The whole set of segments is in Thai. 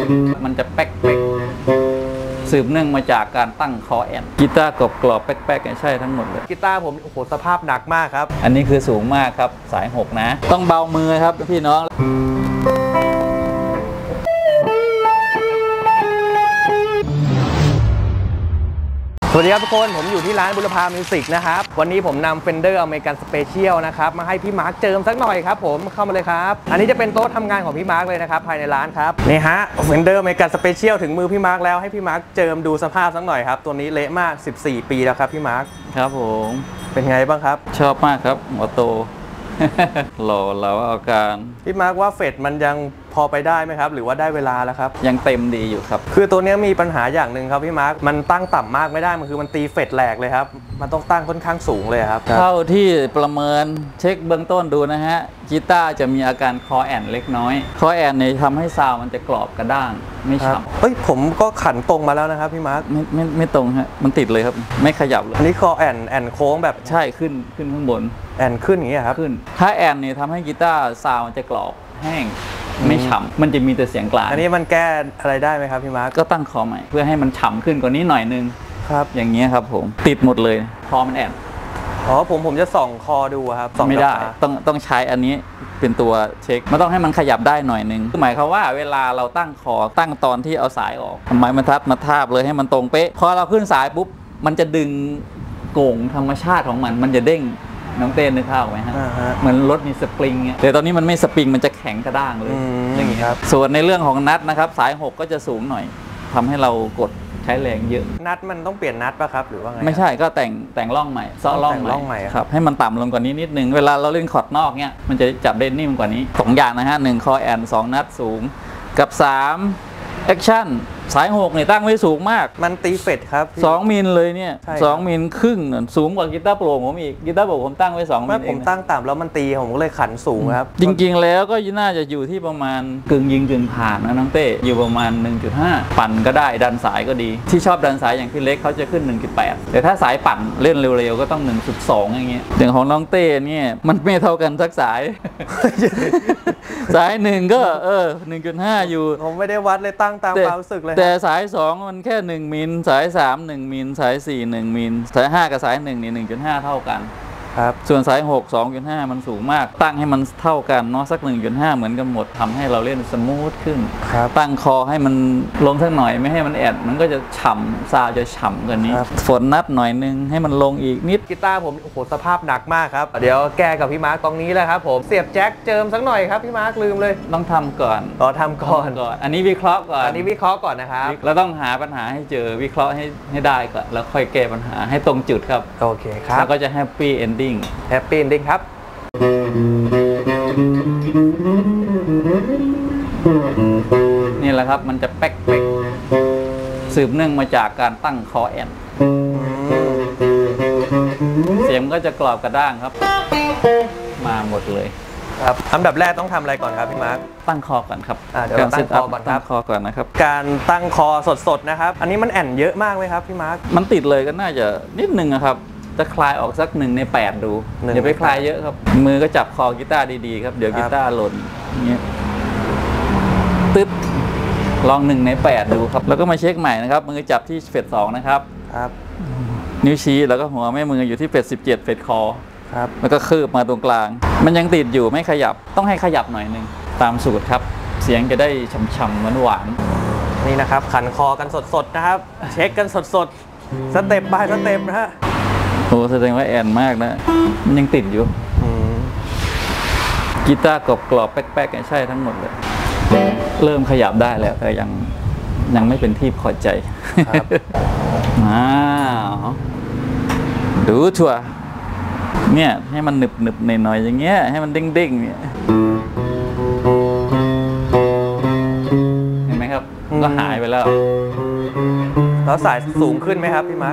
มันจะแป๊กสืบเนื่องมาจากการตั้งคอแอนกีตาร์กรอบๆแป๊กๆใช่ทั้งหมดเลยกีตาร์ผมโอ้โหสภาพหนักมากครับอันนี้คือสูงมากครับสาย6นะต้องเบามือครับพี่น้องสวัสดีครับทุกคนผมอยู่ที่ร้านบุรพามิวสิกนะครับวันนี้ผมนำ Fender American Special นะครับมาให้พี่มาร์คเจิมสักหน่อยครับผมเข้ามาเลยครับอันนี้จะเป็นโต๊ะทำงานของพี่มาร์คเลยนะครับภายในร้านครับนี่ฮะ Fender American Special ถึงมือพี่มาร์คแล้วให้พี่มาร์คเจิมดูสภาพสักหน่อยครับตัวนี้เละมาก14 ปีแล้วครับพี่มาร์คครับผมเป็นไงบ้างครับชอบมากครับหัวโต หล่อเราเอาการพี่มาร์คว่าเฟดมันยังพอไปได้ไหมครับหรือว่าได้เวลาแล้วครับยังเต็มดีอยู่ครับคือตัวนี้มีปัญหาอย่างหนึ่งครับพี่มาร์คมันตั้งต่ำมากไม่ได้มันคือมันตีเฟดแหลกเลยครับมันต้องตั้งค่อนข้างสูงเลยครับเท่าที่ประเมินเช็คเบื้องต้นดูนะฮะกีตาร์จะมีอาการคอแอนเล็กน้อยคอแอนเนี่ยทำให้ซาวมันจะกรอบกระด้างไม่ฉ่ำเฮ้ยผมก็ขันตรงมาแล้วนะครับพี่มาร์คไม่ตรงฮะมันติดเลยครับไม่ขยับเลยอันนี้คอแอนโค้งแบบใช่ขึ้นข้างบนแอนขึ้นอย่างเงี้ยครับขึ้นถ้าแอนเนี่ยทำให้กีตาร์ซาวมันจะกรอบแห้งไม่ฉ่ำมันจะมีแต่เสียงกลางอันนี้มันแก้อะไรได้ไหมครับพี่มาร์คก็ตั้งคอใหม่เพื่อให้มันฉ่ำขึ้นกว่านี้หน่อยนึงครับอย่างเงี้ยครับผมติดหมดเลยคอมันแอนอ๋อผมจะส่องคอดูครับไม่ได้ต้องใช้อันนี้เป็นตัวเช็คมันต้องให้มันขยับได้หน่อยนึงหมายความว่าเวลาเราตั้งคอตั้งตอนที่เอาสายออกทำไมมันมาทาบเลยให้มันตรงเป๊ะพอเราขึ้นสายปุ๊บมันจะดึงโก่งธรรมชาติของมันจะเด้งน้องเต้นนึกภาพไหมฮะเหมือนรถมีสปริงแต่ตอนนี้มันไม่สปริงมันจะแข็งกระด้างเลยอย่างนี้ครับส่วนในเรื่องของนัทนะครับสาย6ก็จะสูงหน่อยทำให้เรากดใช้แรงเยอะนัทมันต้องเปลี่ยนนัทป่ะครับหรือว่าไงไม่ใช่ก็แต่งร่องใหม่ซ้อร่องใหม่ครับให้มันต่ำลงกว่านี้นิดนึงเวลาเราเล่นคอร์ดนอกเนี่ยมันจะจับได้นิ่มกว่านี้2อย่างนะฮะ1คอแอน2นัทสูงกับ3แอคชั่นสาย6เนี่ยตั้งไว้สูงมากมันตีเฟดครับ 2 มิลเลยเนี่ย2 มิลครึ่งสูงกว่ากีตาร์โปร่งผมอีกกีตาร์โปร่งผมตั้งไว้2 มิลผมตั้งต่ำแล้วมันตีผมก็เลยขันสูงครับจริงๆแล้วก็น่าจะอยู่ที่ประมาณกึ่งยิงกึ่งผ่านนะน้องเต้อยู่ประมาณ 1.5 ปั่นก็ได้ดันสายก็ดีที่ชอบดันสายอย่างพี่เล็กเขาจะขึ้น 1.8 แต่ถ้าสายปั่นเล่นเร็วๆก็ต้อง 1.2 อย่างเงี้ยอย่างของน้องเต้เนี่ยมันไม่เท่ากันสักสาย สาย1ก็ 1.5 อยู่ผมไม่ได้วัดเลยตั้งตามความรู้สึกเลยแต่สาย2มันแค่1 มิลสาย3 1 มิลสาย4 1 มิลสาย5กับสาย1นี่ 1.5 เท่ากันครับส่วนสาย6 2.5 มันสูงมากตั้งให้มันเท่ากันเนาะสัก 1.5 เหมือนกันหมดทำให้เราเล่นสมูทขึ้นตั้งคอให้มันลงสักหน่อยไม่ให้มันแอดมันก็จะฉ่ำซาวจะฉ่ำกว่านี้ฝนนัดหน่อยนึงให้มันลงอีกนิดกีตาร์ผมโอ้โหสภาพหนักมากครับเดี๋ยวแก้กับพี่มาร์คตรงนี้แหละครับผมเสียบแจ็คเจิมสักหน่อยครับพี่มาร์คลืมเลยต้องทำก่อนทำก่อนอันนี้วิเคราะห์ก่อนนะครับเราต้องหาปัญหาให้เจอวิเคราะห์ให้ได้ก่อนแล้วค่อยแก้ปัญหาให้ตรงจุดครับโอเคครับแล้วก็จะแฮปปี้เอนดิ้งครับนี่แหละครับมันจะแป๊กสืบเนื่องมาจากการตั้งคอแอนเสียงก็จะกรอบกระด้างครับมาหมดเลยครับอันดับแรกต้องทำอะไรก่อนครับพี่มาร์คตั้งคอก่อนครับเดี๋ยวตั้งคอก่อนครับคอก่อนนะครับการตั้งคอสดๆนะครับอันนี้มันแอนเยอะมากไหมครับพี่มาร์คมันติดเลยก็น่าจะนิดนึงนะครับจะคลายออกสัก1 ใน 8ดูอย่าไปคลายเยอะครับมือก็จับคอกีตาร์ดีๆครับเดี๋ยวกีตาร์หล่นเงี้ยตึ๊ดลอง1 ใน 8ดูครับแล้วก็มาเช็คใหม่นะครับมือจับที่เฟด2นะครับนิ้วชี้แล้วก็หัวแม่มืออยู่ที่เฟด17เฟดคอแล้วก็คืบมาตรงกลางมันยังติดอยู่ไม่ขยับต้องให้ขยับหน่อยนึงตามสูตรครับเสียงจะได้ฉ่ำๆหวานๆนี่นะครับขันคอกันสดๆนะครับเช็คกันสดๆสเต็ปบายสเต็ปนะฮะโอ้แสดงว่าแอนมากนะมันยังติดอยู่กีตาร์กรอบๆแป๊กๆใช่ทั้งหมดเลยเริ่มขยับได้แล้วแต่ยังไม่เป็นที่พอใจดูชัวเนี่ยให้มันหนึบๆหน่อยๆอย่างเงี้ยให้มันเด้งๆเนี่ยเห็นไหมครับก็หายไปแล้วสายสูงขึ้นไหมครับพี่มาร์ค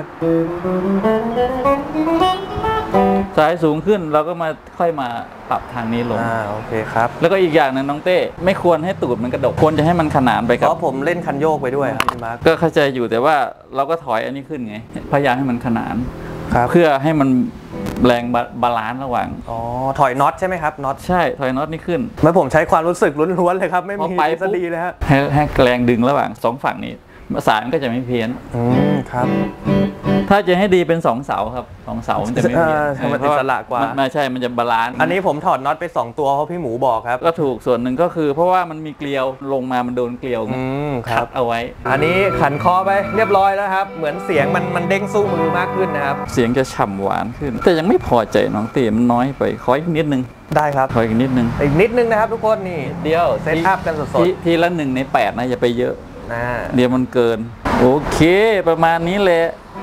สายสูงขึ้นเราก็ค่อยมาปรับทางนี้ลงโอเคครับแล้วก็อีกอย่างนึงน้องเต้ไม่ควรให้ตูดมันกระดกควรจะให้มันขนานไปครับเพราะผมเล่นคันโยกไปด้วยครับพี่มาร์คก็เข้าใจอยู่แต่ว่าเราก็ถอยอันนี้ขึ้นไงพยายามให้มันขนานเพื่อให้มันแรงบาลานซ์ระหว่างอ๋อถอยน็อตใช่ไหมครับน็อตใช่ถอยน็อตนี่ขึ้นไม่ผมใช้ความรู้สึกล้วนๆเลยครับไม่มีทฤษฎีเลยฮะให้แรงดึงระหว่าง2ฝั่งนี้สายมันก็จะไม่เพี้ยนครับถ้าจะให้ดีเป็น2 เสาครับ2 เสามันจะไม่เพี้ยนมันอิสระกว่าไม่ใช่มันจะบาลานซ์อันนี้ผมถอดน็อตไป2 ตัวเพราะพี่หมูบอกครับก็ถูกส่วนหนึ่งก็คือเพราะว่ามันมีเกลียวลงมามันโดนเกลียวขัดเอาไว้อันนี้ขันคอไปเรียบร้อยแล้วครับเหมือนเสียงมันเด้งสู้มือมากขึ้นนะครับเสียงจะฉ่ำหวานขึ้นแต่ยังไม่พอใจน้องเต้มันน้อยไปขออีกนิดนึงได้ครับขออีกนิดนึงนะครับทุกคนนี่เดียวเซตอัพกันสดๆทีละ1 ใน 8นะอย่าไปเยอะนะเดี๋ยวมันเกินโอเคประมาณนี้แหละ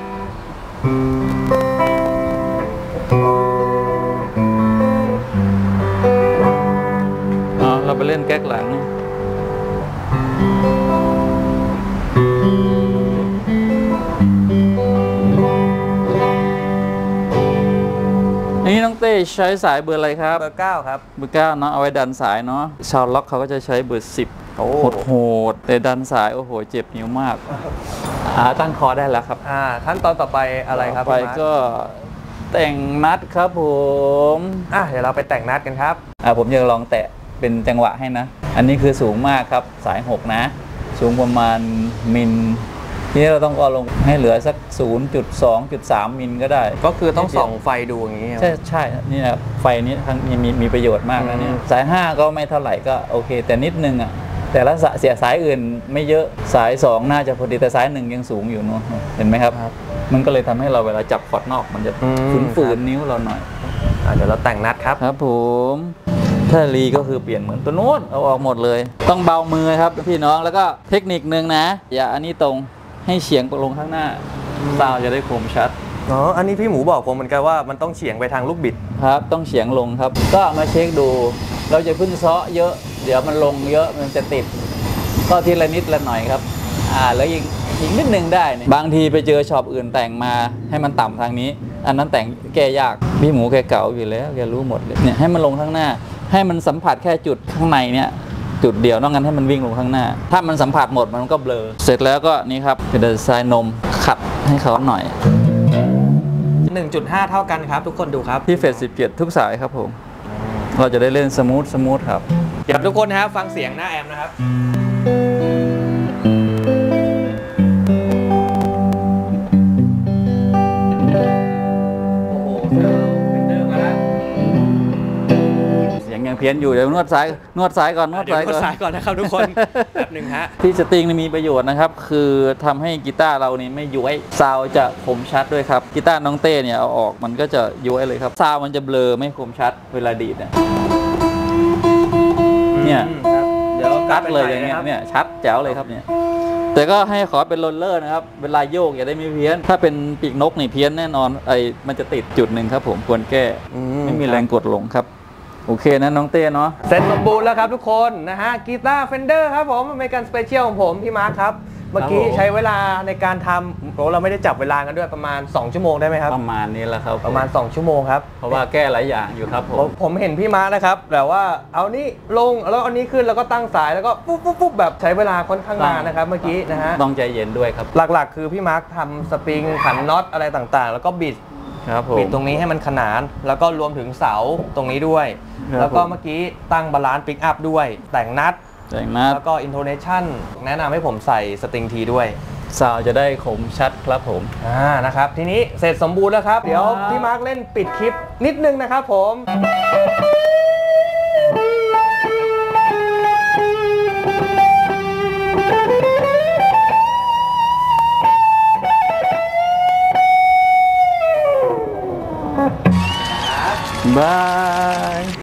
เราไปเล่นแก๊กหลังนี่น้องเต้ใช้สายเบอร์อะไรครับเบอร์9ครับเบอร์9เนาะเอาไว้ดันสายเนาะชาวล็อกเขาก็จะใช้เบอร์10โหดแต่ดันสายโอ้โหเจ็บนิ้วมากตั้งคอได้แล้วครับขั้นตอนต่อไปอะไรครับไปก็แต่งนัดครับผมเดี๋ยวเราไปแต่งนัดกันครับผมจะลองแตะเป็นจังหวะให้นะอันนี้คือสูงมากครับสาย6นะสูงประมาณมิลทีนี้เราต้องเอาลงให้เหลือสัก 0.2.3 มิลก็ได้ก็คือต้องส่องไฟดูอย่างนี้ใช่นี่นะไฟนี้ทั้งมีประโยชน์มากนะเนี่ยสาย5ก็ไม่เท่าไหร่ก็โอเคแต่นิดนึงแต่ละเสียสายอื่นไม่เยอะสาย2น่าจะพอดีแต่สาย1ยังสูงอยู่เนาะเห็นไหมครับมันก็เลยทำให้เราเวลาจับคอร์ดนอกมันจะฝืนนิ้วเราหน่อยเดี๋ยวเราแต่งนัดครับผมถ้ารีก็คือเปลี่ยนเหมือนตัวโน้นเอาออกหมดเลยต้องเบามือครับพี่น้องแล้วก็เทคนิคนึงนะอย่าอันนี้ตรงให้เฉียงลงข้างหน้าซาวจะได้คมชัดอันนี้พี่หมูบอกผมเหมือนกันว่ามันต้องเฉียงไปทางลูกบิดครับต้องเฉียงลงครับก็มาเช็คดูเราจะพึ่งเซาะเยอะเดี๋ยวมันลงเยอะมันจะติดก็ทีละนิดละหน่อยครับแล้วอีกนิดนึงได้บางทีไปเจอช็อปอื่นแต่งมาให้มันต่ำทางนี้อันนั้นแต่งแก้ยากพี่หมูแกเก่าอยู่แล้วแกรู้หมดเลยเนี่ยให้มันลงข้างหน้าให้มันสัมผัสแค่จุดข้างในเนี่ยจุดเดียวนอกนั้นให้มันวิ่งลงข้างหน้าถ้ามันสัมผัสหมดมันก็เบลอเสร็จแล้วก็นี่ครับเป็นดีไซน์นมขัดให้เขาหน่อย 1.5 เท่ากันครับทุกคนดูครับที่เฟส17ทุกสายครับผมเราจะได้เล่นสมูทครับเดี๋ยวทุกคนนะครับฟังเสียงหน้าแอมนะครับเพี้ยนอยู่เดี๋ยวนวดซ้ายก่อนนวดซ้ายก่อนนะครับทุกคนแบบหนึ่งฮะที่สตริงมีประโยชน์นะครับคือทำให้กีตาร์เรานี่ไม่ย้วยซาวจะคมชัดด้วยครับกีตาร์น้องเต้เนี่ยเอาออกมันก็จะย้วยเลยครับซาวมันจะเบลอไม่คมชัดเวลาดีดเนี่ยเดี๋ยวชัดเลยอย่างเงี้ยเนี่ยชัดแจ๋วเลยครับเนี่ยแต่ก็ให้ขอเป็นโรลเลอร์นะครับเวลาโยกอย่าได้ไม่เพี้ยนถ้าเป็นปีกนกนี่เพี้ยนแน่นอนมันจะติดจุดหนึ่งครับผมควรแก้ไม่มีแรงกดลงครับโอเคนะน้องเต้เนาะเสร็จสมบูรณ์แล้วครับทุกคนนะฮะกีตาร์เฟนเดอร์ครับผมอเมริกันสเปเชียลของผมพี่มาร์คครับเมื่อกี้ใช้เวลาในการทำเราไม่ได้จับเวลากันด้วยประมาณ2 ชั่วโมงได้ไหมครับประมาณนี้แหละครับประมาณ2 ชั่วโมงครับเพราะว่าแก้หลายอย่างอยู่ครับผมเห็นพี่มาร์คนะครับแต่ว่าเอานี่ลงแล้วเอานี้ขึ้นแล้วก็ตั้งสายแล้วก็ปุ๊บแบบใช้เวลาค่อนข้างนานนะครับเมื่อกี้นะฮะต้องใจเย็นด้วยครับหลักๆคือพี่มาร์คทำสปริงขันน็อตอะไรต่างๆแล้วก็บิดตรงนี้ให้มันขนานแล้วก็รวมถึงเสาตรงนี้ด้วยแล้วก็เมื่อกี้ตั้งบาลานซ์ปิกอัพด้วยแต่งนัดแล้วก็อินโทเนชันแนะนำให้ผมใส่สตริงทีด้วยซาวจะได้คมชัดครับผมนะครับทีนี้เสร็จสมบูรณ์แล้วครับเดี๋ยวพี่มาร์คเล่นปิดคลิปนิดนึงนะครับผมบาย